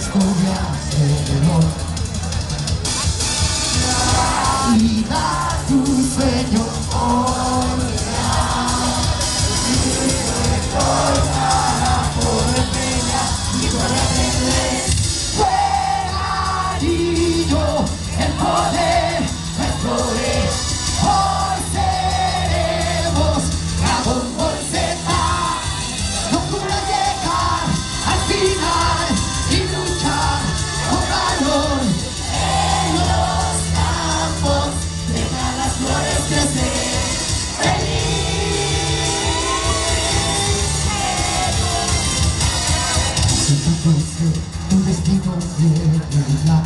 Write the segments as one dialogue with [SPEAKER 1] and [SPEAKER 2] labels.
[SPEAKER 1] historias de amor. Y da tu sueño hoy. El poder, nuestro es. Hoy seremos Dragon Ball Z. Locura llegar al final y luchar con valor en los campos. Deja las flores crecer. Si tú fuiste tu destino irregular,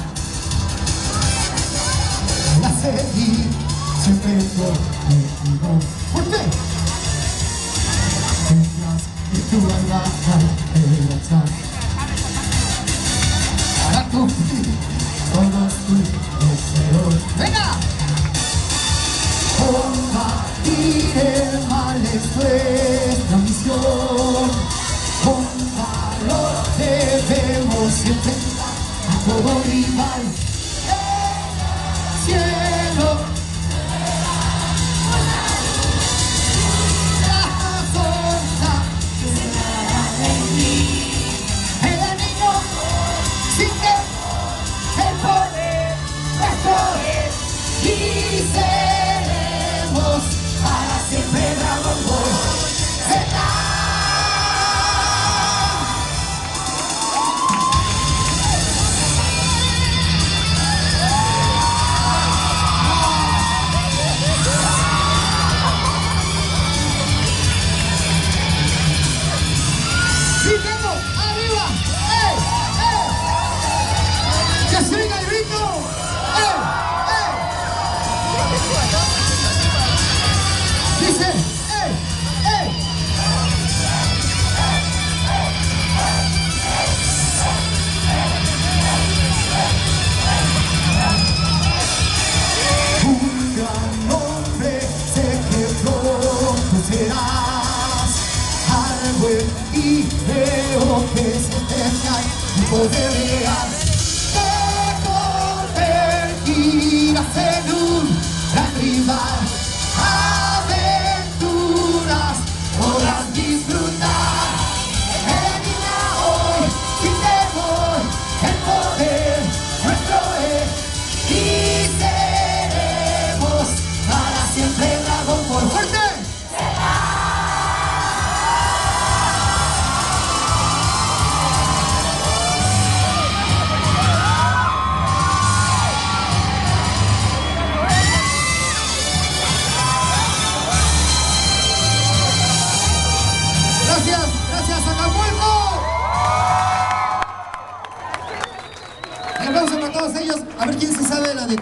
[SPEAKER 1] la seguí siempre contigo. ¡Fuerte! Mientras que tú bajas el alzar para cumplir todos tus deseos. ¡Venga! Combatir el mal es nuestra misión. Con valor debemos enfrentar a todo rival. Cielo, la fuerza en mí. El enemigo sin que el poder nuestro es. Y seremos para siempre Dragon Ball Z. ¡Arriba! ¡Eh! ¡Eh! ¡Que siga el ritmo! ¡Eh! ¡Eh! Dice, ¡eh! ¡Eh! Un gran hombre sé que pronto serás algo y veo que se te cae un poder real. Te convertirás en un gran rival. Aventuras podrás disfrutar. Elimina hoy sin temor el poder nuestro es. Y seremos para siempre Dragon Ball. ¡Fuerte! Gracias Acapulco. Un aplauso para todos ellos. A ver quién se sabe la de